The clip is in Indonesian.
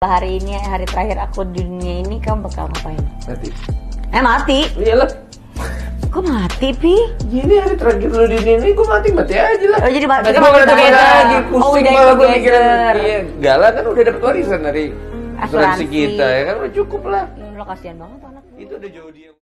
Hari ini hari terakhir aku di dunia ini, kamu bakal ngapain? Mati. Mati? Iyalah. Kok mati, Pi? Ini hari terakhir lu di dunia ini, gue mati aja lah. Oh, jadi nanti kita gue mati ngerti together. lagi, Oh, pusing udah malah gue together. mikirin. Iya, Gala kan udah dapet warisan dari asuransi Asuransi kita, ya kan udah cukup lah. Lo kasihan banget anak. Itu udah jauh dia.